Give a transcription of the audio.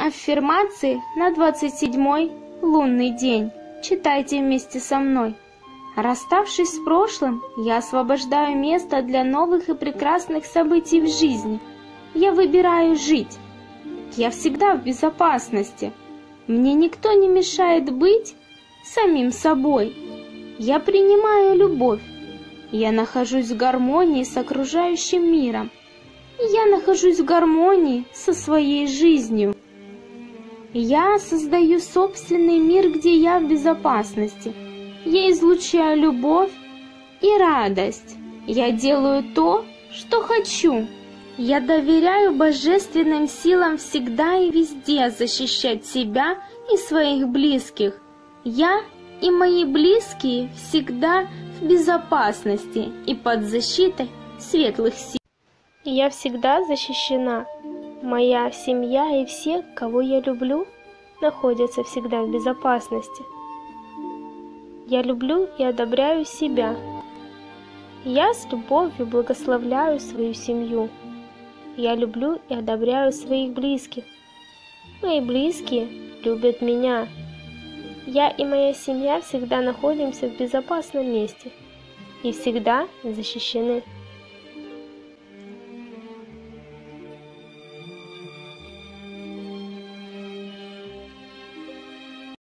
Аффирмации на 27-й лунный день. Читайте вместе со мной. Расставшись с прошлым, я освобождаю место для новых и прекрасных событий в жизни. Я выбираю жить. Я всегда в безопасности. Мне никто не мешает быть самим собой. Я принимаю любовь. Я нахожусь в гармонии с окружающим миром. Я нахожусь в гармонии со своей жизнью. Я создаю собственный мир, где я в безопасности. Я излучаю любовь и радость. Я делаю то, что хочу. Я доверяю божественным силам всегда и везде защищать себя и своих близких. Я и мои близкие всегда в безопасности и под защитой светлых сил. Я всегда защищена. Моя семья и все, кого я люблю, находятся всегда в безопасности. Я люблю и одобряю себя. Я с любовью благословляю свою семью. Я люблю и одобряю своих близких. Мои близкие любят меня. Я и моя семья всегда находимся в безопасном месте и всегда защищены.